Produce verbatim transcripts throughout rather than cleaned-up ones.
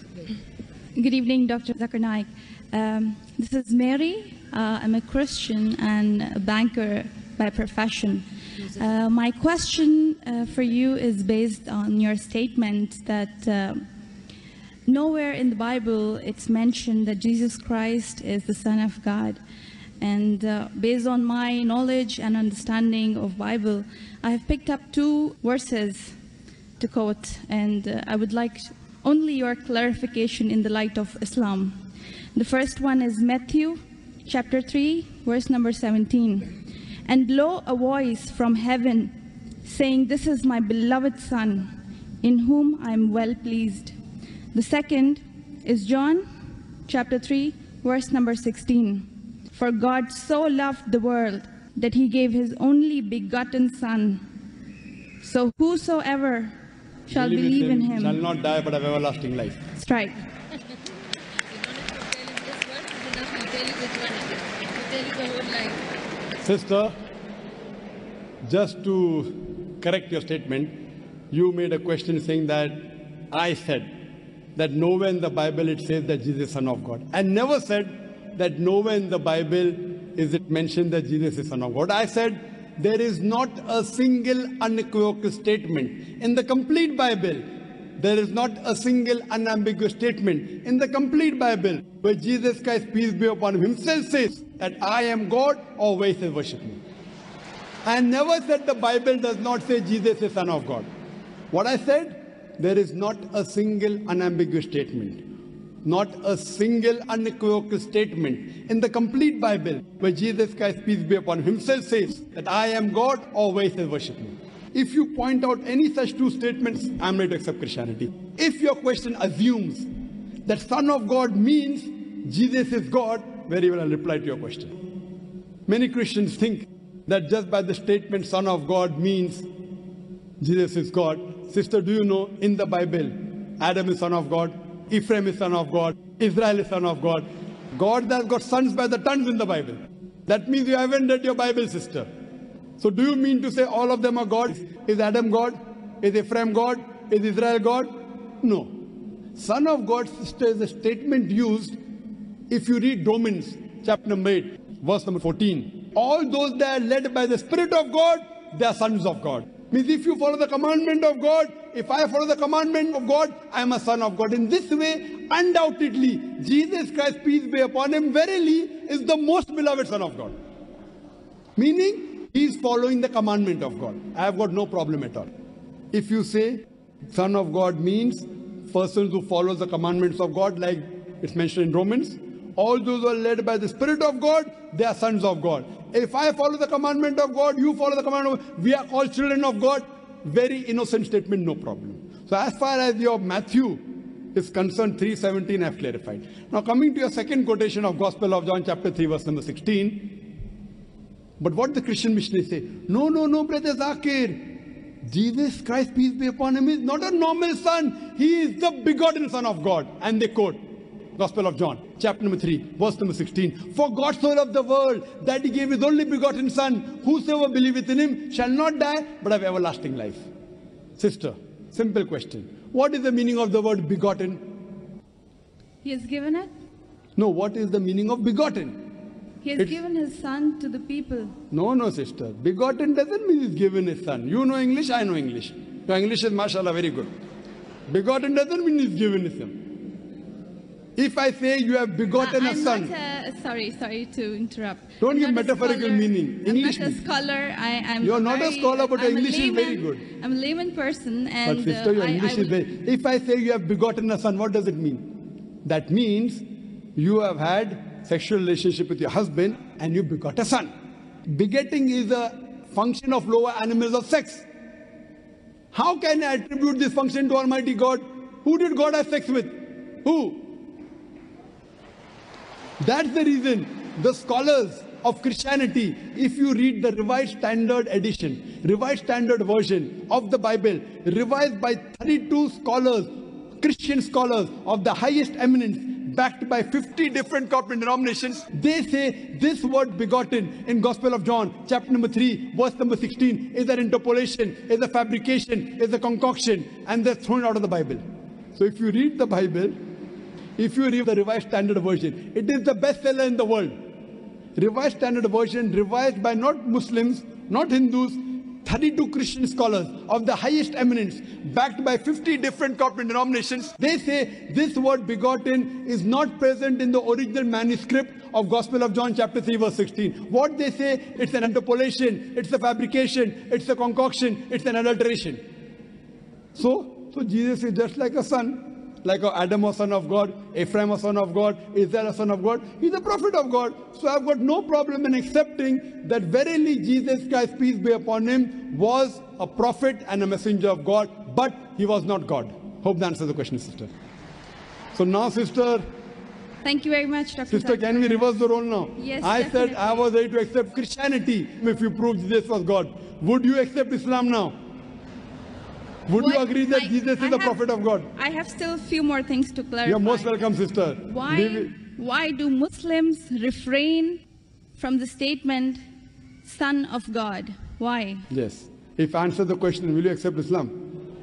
Good evening, Doctor Zakir Naik. Um, this is Mary. Uh, I'm a Christian and a banker by profession. Uh, my question uh, for you is based on your statement that uh, nowhere in the Bible it's mentioned that Jesus Christ is the Son of God. And uh, based on my knowledge and understanding of Bible, I have picked up two verses to quote, and uh, I would like only your clarification in the light of Islam. The first one is Matthew chapter three, verse number seventeen. And lo, a voice from heaven saying, "This is my beloved Son, in whom I am well pleased." The second is John chapter three, verse number sixteen. For God so loved the world that he gave his only begotten Son. So whosoever shall believe, believe in him, him shall not die but have everlasting life. Strike. Sister, just to correct your statement, you made a question saying that I said that nowhere in the Bible it says that Jesus is Son of God. I never said that nowhere in the Bible is it mentioned that Jesus is Son of God. I said there is not a single unequivocal statement in the complete Bible. There is not a single unambiguous statement in the complete Bible where Jesus Christ, peace be upon him, himself says that I am God, or where he says worship me. I never said the Bible does not say Jesus is Son of God. What I said, there is not a single unambiguous statement, not a single unequivocal statement in the complete Bible where Jesus Christ, peace be upon him, himself says that I am God, or where he says worship me. If you point out any such two statements, I am ready to accept Christianity. If your question assumes that Son of God means Jesus is God, very well I'll reply to your question. Many Christians think that just by the statement Son of God means Jesus is God. Sister, do you know in the Bible, Adam is son of God, Ephraim is son of God, Israel is son of God. God has got sons by the tons in the Bible. That means you haven't read your Bible, sister. So do you mean to say all of them are God? Is Adam God? Is Ephraim God? Is Israel God? No. Son of God, sister, is a statement used if you read Romans chapter number eight, verse number fourteen. All those that are led by the Spirit of God, they are sons of God. Means if you follow the commandment of God, if I follow the commandment of God, I am a son of God. In this way, undoubtedly, Jesus Christ, peace be upon him, verily is the most beloved Son of God. Meaning, he is following the commandment of God. I have got no problem at all. If you say Son of God means persons who follow the commandments of God, like it's mentioned in Romans, all those who are led by the Spirit of God, they are sons of God. If I follow the commandment of God, you follow the commandment of God, we are all children of God. Very innocent statement, no problem. So as far as your Matthew is concerned, three seventeen I have clarified. Now coming to your second quotation of Gospel of John chapter three verse number sixteen. But what the Christian missionaries say, no, no, no, brother Zakir, Jesus Christ, peace be upon him, is not a normal son. He is the begotten Son of God. And they quote Gospel of John, chapter number three, verse number sixteen. For God so loved the world that he gave his only begotten Son. Whosoever believeth in him shall not die, but have everlasting life. Sister, simple question. What is the meaning of the word begotten? He has given it? No, what is the meaning of begotten? He has it's, given his Son to the people. No, no, sister. Begotten doesn't mean he's given his Son. You know English, I know English. Your English is, mashallah, very good. Begotten doesn't mean he's given his Son. If I say you have begotten uh, a son. I'm not a, sorry, sorry to interrupt. Don't I'm give metaphorical scholar, meaning. English. I'm not a scholar. I, I'm You're not very, a scholar, but your I'm English layman, is very good. I'm a layman person. And, but sister, your uh, English I, I is very... If I say you have begotten a son, what does it mean? That means you have had sexual relationship with your husband and you begot a son. Begetting is a function of lower animals of sex. How can I attribute this function to Almighty God? Who did God have sex with? Who? That's the reason the scholars of Christianity, if you read the Revised Standard Edition, Revised Standard Version of the Bible, revised by thirty-two scholars, Christian scholars of the highest eminence, backed by fifty different corporate denominations, they say this word begotten in Gospel of John, chapter number three, verse number sixteen, is an interpolation, is a fabrication, is a concoction, and they're thrown out of the Bible. So if you read the Bible, if you read the Revised Standard Version, it is the bestseller in the world. Revised Standard Version, revised by not Muslims, not Hindus, thirty-two Christian scholars of the highest eminence, backed by fifty different corporate denominations. They say this word begotten is not present in the original manuscript of Gospel of John chapter three verse sixteen. What they say, it's an interpolation, it's a fabrication, it's a concoction, it's an adulteration. So, so Jesus is just like a son. Like Adam was son of God, Ephraim was son of God, Israel was son of God. He's a prophet of God. So I've got no problem in accepting that verily Jesus Christ, peace be upon him, was a prophet and a messenger of God, but he was not God. Hope that answers the question, sister. So now, sister. Thank you very much, Doctor Sister, Zakir. can we reverse the role now? Yes, I definitely. said I was ready to accept Christianity if you proved Jesus was God. Would you accept Islam now? Would What- you agree that I- Jesus is I the have- prophet of God? I have still a few more things to clarify. You're most welcome, sister. Why, Leave- why do Muslims refrain from the statement, Son of God? Why? Yes. If I answer the question, will you accept Islam?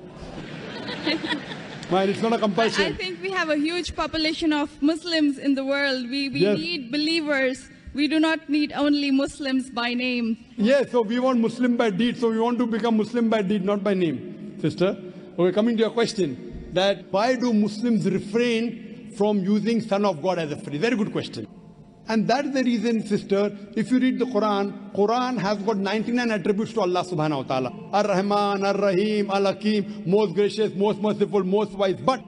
Mine, it's not a I compulsion. think we have a huge population of Muslims in the world. We, we Yes. need believers. We do not need only Muslims by name. Yes, so we want Muslim by deed, so we want to become Muslim by deed, not by name. Sister, okay, coming to your question, that why do Muslims refrain from using Son of God as a phrase? Very good question. And that's the reason, sister, if you read the Quran, Quran has got ninety-nine attributes to Allah subhanahu wa ta'ala. Ar-Rahman, Ar-Rahim, Al-Hakim, most gracious, most merciful, most wise. But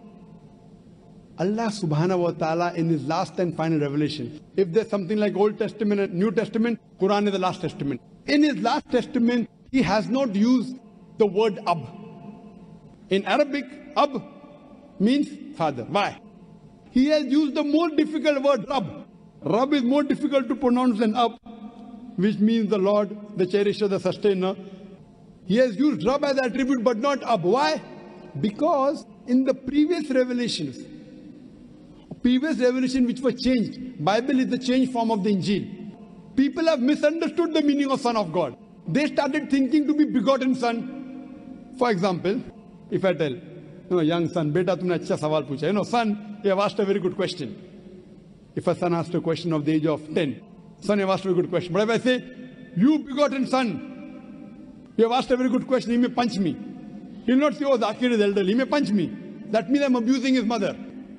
Allah subhanahu wa ta'ala in his last and final revelation, if there's something like Old Testament and New Testament, Quran is the last testament. In his last testament, he has not used the word Ab. In Arabic, Ab means father. Why? He has used the more difficult word Rab. Rab is more difficult to pronounce than Ab, which means the Lord, the cherisher, the sustainer. He has used Rab as attribute but not Ab. Why? Because in the previous revelations, previous revelation which were changed, Bible is the changed form of the Injil. People have misunderstood the meaning of Son of God. They started thinking to be begotten son. For example, if I tell, you know, young son, beta tumne acha sawal pucha. You know, son, you have asked a very good question. If a son asked a question of the age of ten, son, you have asked a very good question. But if I say, you begotten son, you have asked a very good question, he may punch me. He will not say, oh, Zakir is elderly, he may punch me. That means I'm abusing his mother.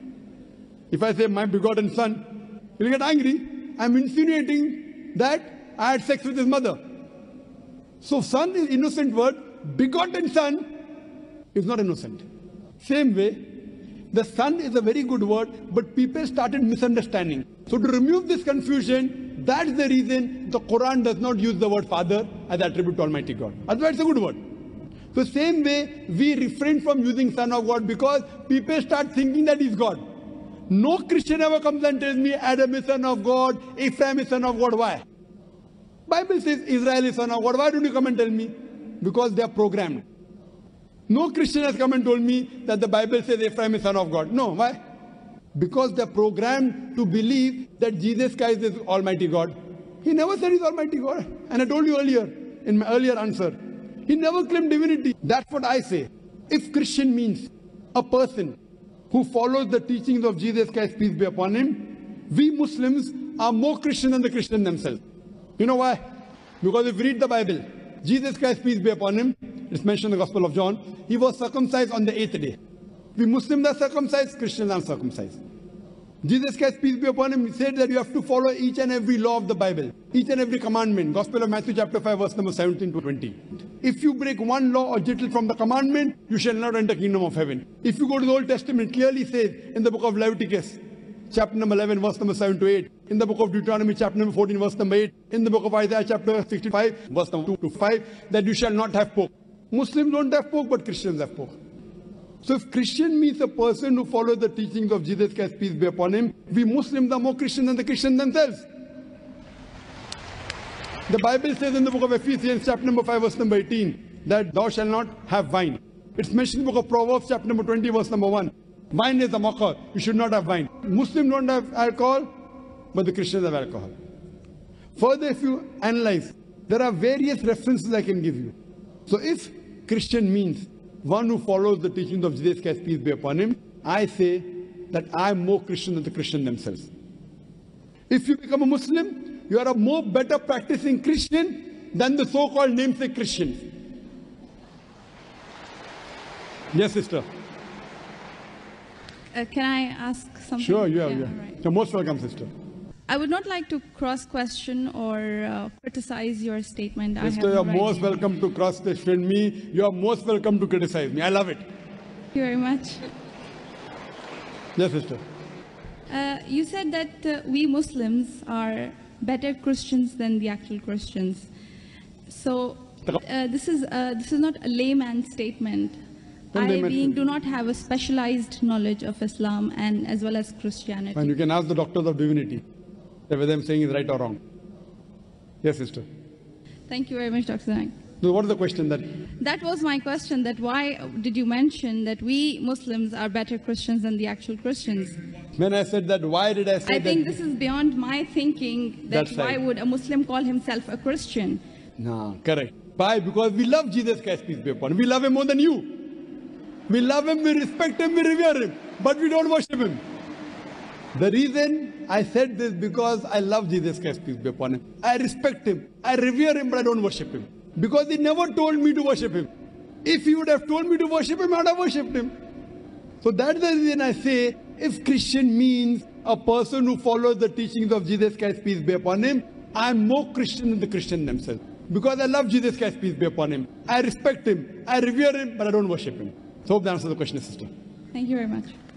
If I say, my begotten son, he will get angry. I'm insinuating that I had sex with his mother. So son is innocent word, begotten son is not innocent. Same way, the son is a very good word, but people started misunderstanding. So to remove this confusion, that's the reason the Quran does not use the word father as attribute to Almighty God. Otherwise it's a good word. So same way, we refrain from using son of God because people start thinking that he's God. No Christian ever comes and tells me Adam is son of God, Ephraim is son of God. Why? Bible says Israel is son of God. Why don't you come and tell me? Because they are programmed. No Christian has come and told me that the Bible says Ephraim is son of God. No, why? Because they are programmed to believe that Jesus Christ is Almighty God. He never said he's Almighty God. And I told you earlier, in my earlier answer, he never claimed divinity. That's what I say. If Christian means a person who follows the teachings of Jesus Christ, peace be upon him, we Muslims are more Christian than the Christians themselves. You know why? Because if we read the Bible, Jesus Christ, peace be upon him, it's mentioned in the Gospel of John, he was circumcised on the eighth day. We Muslims are circumcised, Christians are circumcised. Jesus Christ, peace be upon him, said that you have to follow each and every law of the Bible, each and every commandment. Gospel of Matthew chapter five, verse number seventeen to twenty. If you break one law or jittle from the commandment, you shall not enter the kingdom of heaven. If you go to the Old Testament, clearly says in the book of Leviticus, chapter number eleven, verse number seven to eight. In the book of Deuteronomy, chapter number fourteen, verse number eight. In the book of Isaiah, chapter sixty-five, verse number two to five, that you shall not have pork. Muslims don't have pork, but Christians have pork. So if Christian means a person who follows the teachings of Jesus Christ, peace be upon him, we Muslims are more Christian than the Christians themselves. The Bible says in the book of Ephesians, chapter number five, verse number eighteen, that thou shalt not have wine. It's mentioned in the book of Proverbs, chapter number twenty, verse number one. Wine is a mocker. You should not have wine. Muslims don't have alcohol, but the Christians have alcohol. Further, if you analyze, there are various references I can give you. So if Christian means one who follows the teachings of Jesus Christ, peace be upon him, I say that I'm more Christian than the Christians themselves. If you become a Muslim, you are a more better practicing Christian than the so-called namesake Christians. Yes, sister. Uh, can I ask something? Sure, you are. Yeah, Yeah. right. You're most welcome, sister. I would not like to cross-question or uh, criticize your statement. I Sister, have you're no right most to. welcome to cross-question me. You're most welcome to criticize me. I love it. Thank you very much. Yes, sister. Uh, you said that uh, we Muslims are better Christians than the actual Christians. So uh, this is uh, this is not a layman statement. Don't I, layman being, statement. do not have a specialized knowledge of Islam and as well as Christianity. And you can ask the doctors of divinity whether I'm saying is right or wrong. Yes, sister. Thank you very much, Doctor Naik. So what is the question that? That was my question, that why did you mention that we Muslims are better Christians than the actual Christians? When I said that, why did I say I that? think this is beyond my thinking, that That's why right. would a Muslim call himself a Christian? No, correct. Why? Because we love Jesus Christ, peace be upon him. We love him more than you. We love him, we respect him, we revere him, but we don't worship him. The reason I said this because I love Jesus Christ, peace be upon him. I respect him, I revere him, but I don't worship him. Because he never told me to worship him. If he would have told me to worship him, I would have worshipped him. So that's the reason I say, if Christian means a person who follows the teachings of Jesus Christ, peace be upon him, I'm more Christian than the Christian themselves. Because I love Jesus Christ, peace be upon him. I respect him, I revere him, but I don't worship him. So hope that answers the question, sister. Thank you very much.